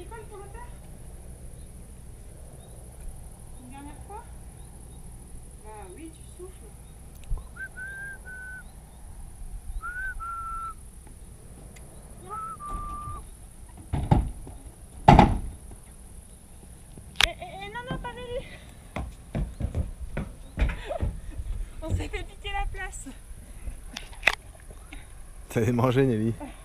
décolle pour le faire? Une dernière fois? Bah oui, tu souffles. Non, non, pas Nelly. On s'est fait piquer la place. T'allais manger, Nelly.